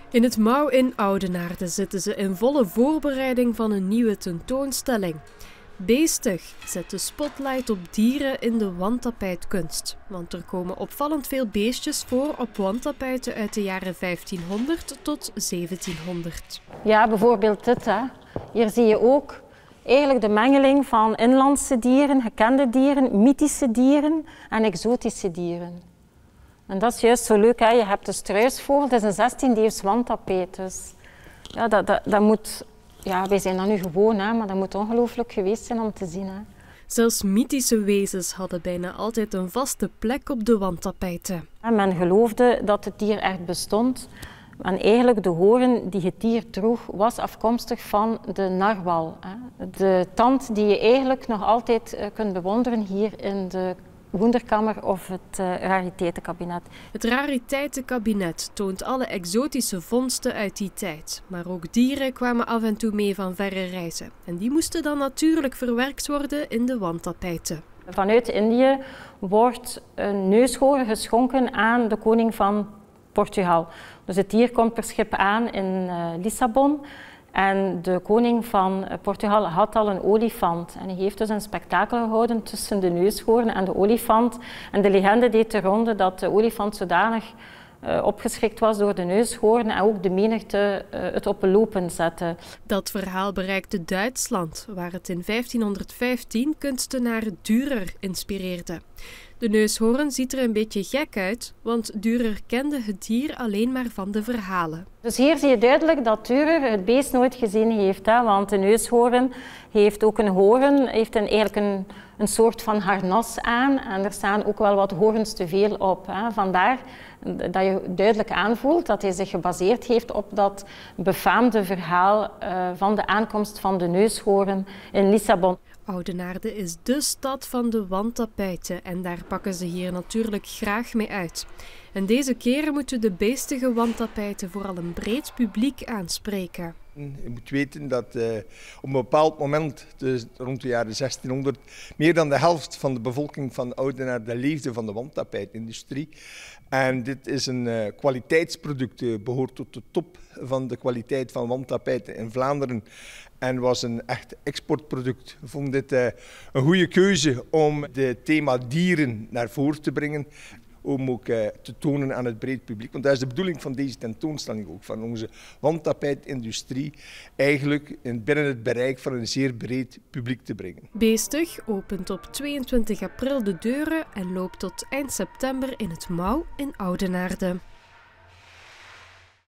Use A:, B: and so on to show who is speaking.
A: In het Mouw in Oudenaarde zitten ze in volle voorbereiding van een nieuwe tentoonstelling. Beestig zet de spotlight op dieren in de wandtapijtkunst. Want er komen opvallend veel beestjes voor op wandtapijten uit de jaren 1500 tot 1700.
B: Ja, bijvoorbeeld dit. Hè. Hier zie je ook eigenlijk de mengeling van inlandse dieren, gekende dieren, mythische dieren en exotische dieren. En dat is juist zo leuk. Hè. Je hebt de struisvogel, het is een 16e-eeuws wandtapijt. Dus ja, dat moet... Ja, wij zijn dat nu gewoon, hè, maar dat moet ongelooflijk geweest zijn om te zien. Hè.
A: Zelfs mythische wezens hadden bijna altijd een vaste plek op de wandtapijten.
B: Men geloofde dat het dier echt bestond. En eigenlijk de hoorn die het dier droeg, was afkomstig van de narwal. Hè. De tand die je eigenlijk nog altijd kunt bewonderen hier in de Wonderkammer of het rariteitenkabinet.
A: Het rariteitenkabinet toont alle exotische vondsten uit die tijd. Maar ook dieren kwamen af en toe mee van verre reizen. En die moesten dan natuurlijk verwerkt worden in de wandtapijten.
B: Vanuit Indië wordt een neushoorn geschonken aan de koning van Portugal. Dus het dier komt per schip aan in Lissabon. En de koning van Portugal had al een olifant. En hij heeft dus een spektakel gehouden tussen de neushoorn en de olifant. En de legende deed de ronde dat de olifant zodanig opgeschrikt was door de neushoorn en ook de menigte het op lopen zette.
A: Dat verhaal bereikte Duitsland, waar het in 1515 kunstenaar Dürer inspireerde. De neushoorn ziet er een beetje gek uit, want Dürer kende het dier alleen maar van de verhalen.
B: Dus hier zie je duidelijk dat Dürer het beest nooit gezien heeft, hè, want de neushoorn heeft ook een hoorn, heeft eigenlijk een soort van harnas aan en er staan ook wel wat hoorns te veel op. Hè. Vandaar dat je duidelijk aanvoelt dat hij zich gebaseerd heeft op dat befaamde verhaal van de aankomst van de neushoorn in Lissabon.
A: Oudenaarde is dé stad van de wandtapijten en daar pakken ze hier natuurlijk graag mee uit. En deze keer moeten de beestige wandtapijten vooral een breed publiek aanspreken.
C: Je moet weten dat op een bepaald moment, dus rond de jaren 1600, meer dan de helft van de bevolking van Oudenaarde leefde van de wandtapijtindustrie. En dit is een kwaliteitsproduct, behoort tot de top van de kwaliteit van wandtapijten in Vlaanderen. En was een echt exportproduct. Ik vond dit een goede keuze om het thema dieren naar voren te brengen. Om ook te tonen aan het breed publiek. Want dat is de bedoeling van deze tentoonstelling ook. Van onze wandtapijtindustrie eigenlijk binnen het bereik van een zeer breed publiek te brengen.
A: Beestig opent op 22 april de deuren en loopt tot eind september in het Mouw in Oudenaarde.